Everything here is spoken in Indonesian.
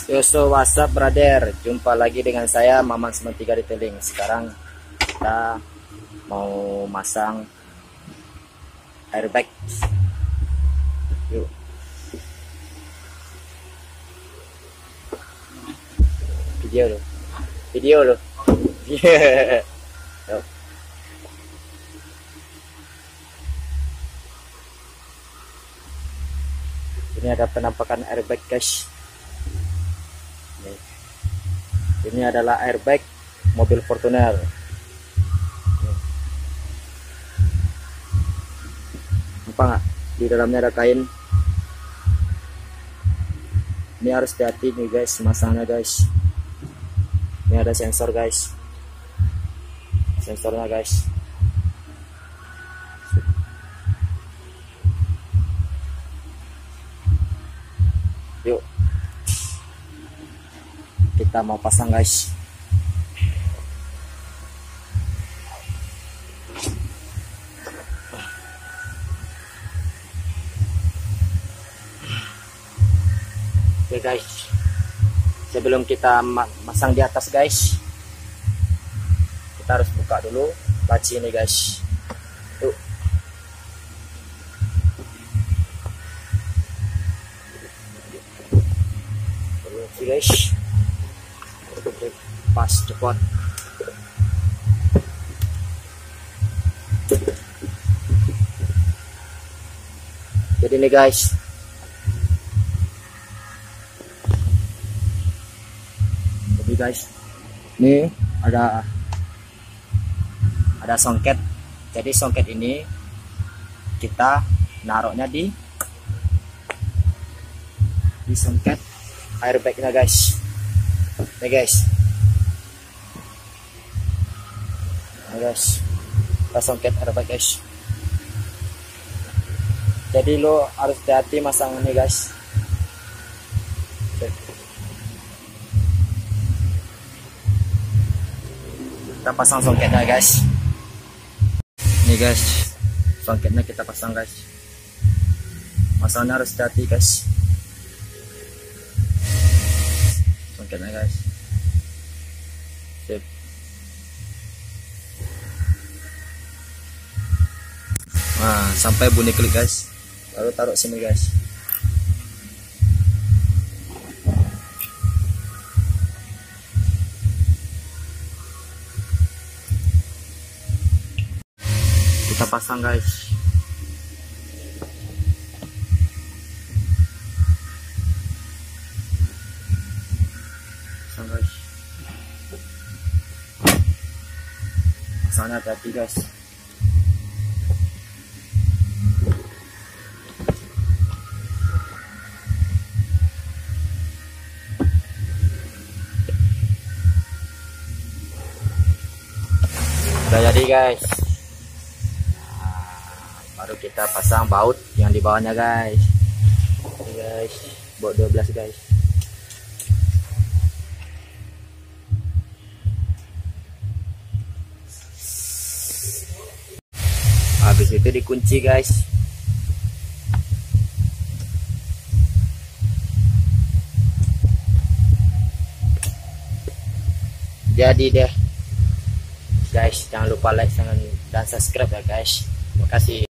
Yo, so what's up brother, jumpa lagi dengan saya Maman 93 Detailing. Sekarang kita mau masang airbag. Yuk. Video lo. Yeah. Yuk. Ini ada penampakan airbag guys. Ini adalah airbag mobil Fortuner. Nampak nggak? Di dalamnya ada kain. Ini harus hati-hati nih guys, masangnya guys. Ini ada sensor guys. Sensornya guys. Yuk. Kita mau pasang guys. Oke guys, sebelum kita masang di atas guys, kita harus buka dulu laci ini guys. Tuh. Oke guys, pas cepat. Jadi nih guys, ini ada songket. Jadi songket ini kita naruhnya di songket airbagnya guys. Nih guys. Kita songket airbag guys. Jadi lo harus hati-hati masang ini guys. Kita pasang songketnya guys. Ini guys, songketnya kita pasang guys. Masangnya harus hati-hati guys. Songketnya guys. Sip. Nah, sampai bunyi klik guys. Lalu taruh sini guys. Kita pasang guys. Pasangnya hati-hati guys. Udah jadi guys. Baru kita pasang baut yang di bawahnya guys. Ini guys, baut 12 guys. Habis itu dikunci guys. Jadi deh guys, jangan lupa like dan subscribe ya guys. Terima kasih.